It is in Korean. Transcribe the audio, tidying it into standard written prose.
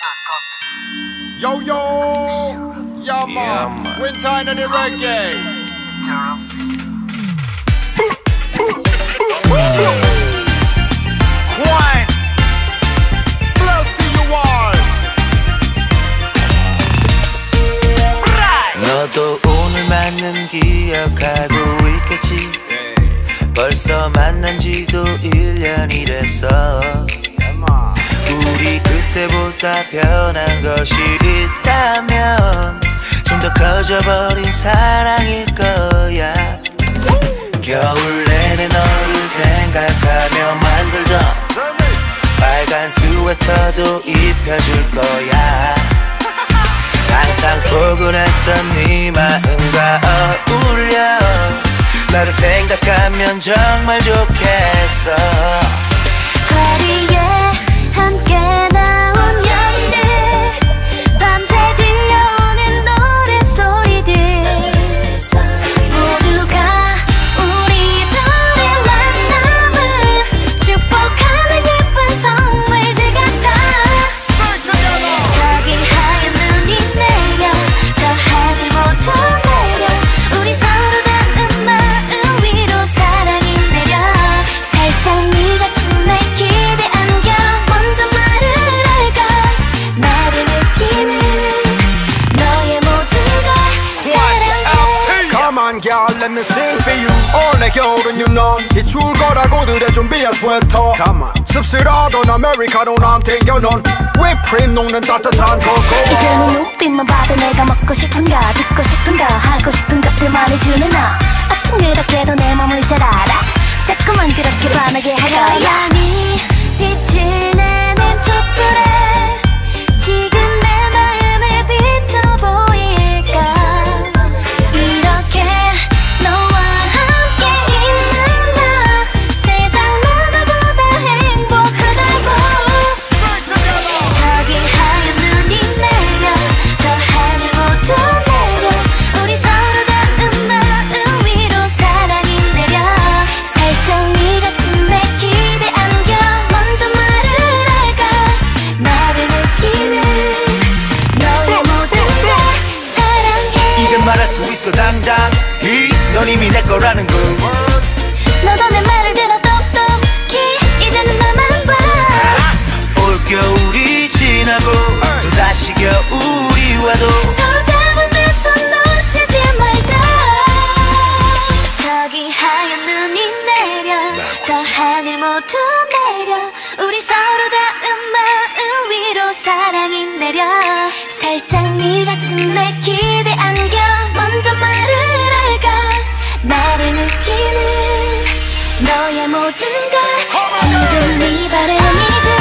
Yo yo, yeah man, winter in the reggae. Quine, bless to you all. 너도 오늘 만난 기억하고 있겠지. 벌써 만난 지도 1년이 됐어. 우리 그때보다 변한 것이 있다면 좀 더 커져버린 사랑일 거야. 겨울 내내 너를 생각하며 만들던 빨간 스웨터도 입혀줄 거야. 항상 포근했던 네 마음과 어울려. 나를 생각하면 정말 좋겠어. 거리에 함께 나온 연인들, 밤새 들려오는 노랫소리들, 모두가 우리 둘의 만남을 축복하는 예쁜 선물들 같아. 저기 하얀 눈이 내려, 저 하늘 모두 내려, 우리 서로 닿은 마음 위로 사랑이 내려. 살짝 네 가슴에 기대 안겨 먼저 말을 할까. 나를 느끼는 너의 모든 걸 사랑해. Come on girl, let me sing for you. 올해 겨울은 유난 비출 거라고들의 준비한 스웨터. Come on. 씁쓸하던 아메리카노 난 땡겨놓은 휘프크림 녹는 따뜻한 코코. 이제는 눈빛만 봐도 내가 먹고 싶은가, 듣고 싶은가, 하고 싶은 것들만 해주는 너. 어쩜 그렇게도 내 맘을 잘 알아. 자꾸만 그렇게 반하게 할 거야. 고양이 빛을 내는 촛불에 지금 내 마음을 비춰 보일까. 이렇게 너와 함께 있는 나 세상 누구보다 행복하다고. 저기 하얀 눈이 내려, 저 하늘 모두 내려, 우리 서로 닿은 마음 위로 사랑이 내려. 살짝 네 가슴에 기대 안겨 먼저 말을 할까. 나를 느끼는 너의 모든 걸 사랑해. 이제 말할 수 있어 당당히. 넌 이미 내 거라는 걸. 너도 내 말을 들어 똑똑히. 이제는 너만 봐. 올겨울이 지나고 또다시 겨울이 와도 서로 잡은 내 손 놓치지 말자. 저기 하얀 눈이 내려, 저 하늘 모두 내려, 우리 서로 닿은 마음 위로 사랑이 내려. 살짝 네 가슴에 기대 안겨 먼저 말을 할까. 나를 느끼는 너의 모든 걸 지금 네 바람이 들어.